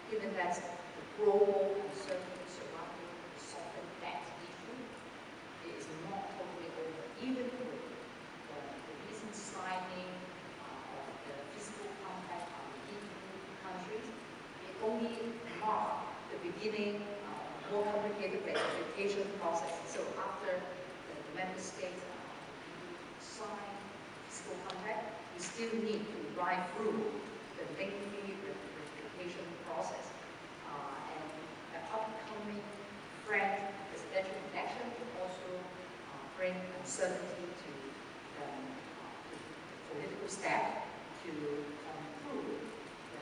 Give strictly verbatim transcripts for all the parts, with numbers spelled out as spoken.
given that the global uncertainty surrounding the sovereign debt issue is not totally over, even with the, the recent signing uh, of the fiscal compact on the E U countries. It only marked the beginning of a more complicated ratification process. So after the, the member states uh, sign fiscal compact, we still need to ride through the lengthy ratification process. Uh, and the upcoming French presidential election will also uh, bring uncertainty to the, uh, the political step to conclude the,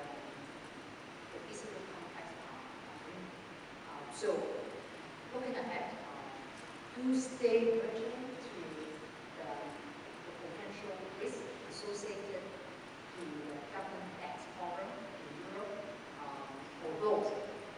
the fiscal compact agreement. Uh, so, looking ahead, uh, do stay vigilant to the, the potential risk associated to the government debt problem in Europe. Um, although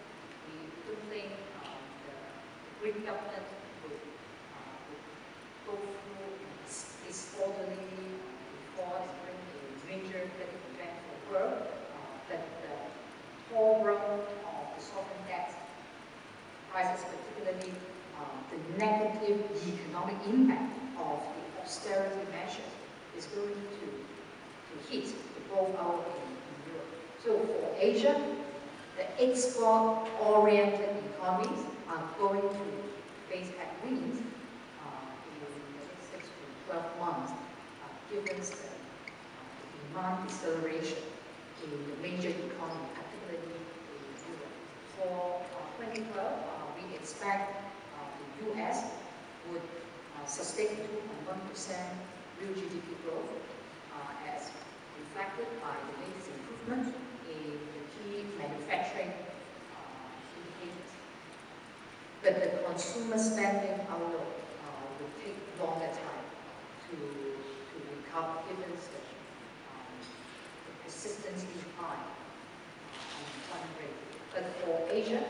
we don't think um, the, the Greek government would, uh, would go through this, this orderly reform and bring a major credit event for the world, uh, but the whole run of the sovereign debt crisis, particularly uh, the negative economic impact of the austerity measures, is going to, to hit the growth outlook in, in Europe. So for Asia, the export-oriented economies are going to face headwinds uh, in the next six to twelve months, uh, given the uh, demand deceleration in the major economy, particularly in Europe. For uh, twenty twelve, uh, we expect uh, the U S would uh, sustain two point one percent real G D P growth, uh, as reflected by the latest improvement in the key manufacturing uh, indicators. But the consumer spending outlook uh, will take longer time to, to recover, given the, um, the persistently high uh, unemployment rate. But for Asia,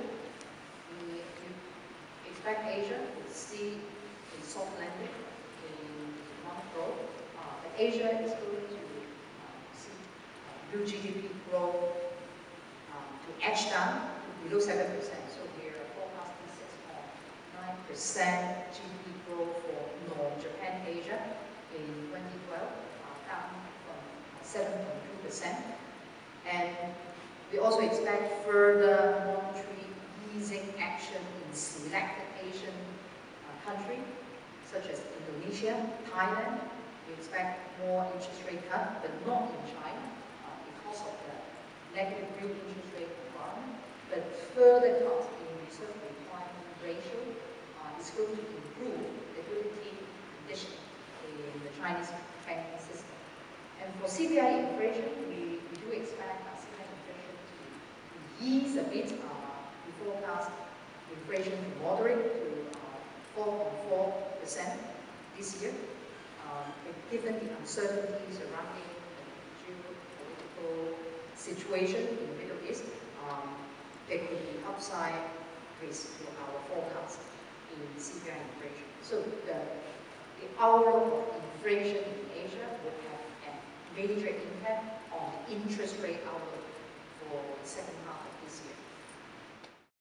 we, we expect Asia to see a soft landing in demand growth. Uh, but Asia is going to uh, see uh, real G D P growth um, to edge down to below seven percent. So we are forecasting six point nine percent G D P growth for non-Japan Asia in twenty twelve, uh, down from seven point two percent. And we also expect further monetary easing action in selected Asian uh, countries, such as Indonesia, Thailand. We expect more interest rate cut, but not in China uh, because of the negative real interest rate environment. But further cuts in reserve requirement ratio uh, is going to improve liquidity condition in the Chinese banking system. And for C P I inflation, we, we do expect uh, C P I inflation to ease a bit. Uh, we forecast inflation to moderate to uh, four point four percent this year. Um, given the uncertainty surrounding the geopolitical situation in the Middle East, um, there could be upside risk to our forecast in C P I inflation. So the, the outlook of inflation in Asia would have a major impact on the interest rate outlook for the second half of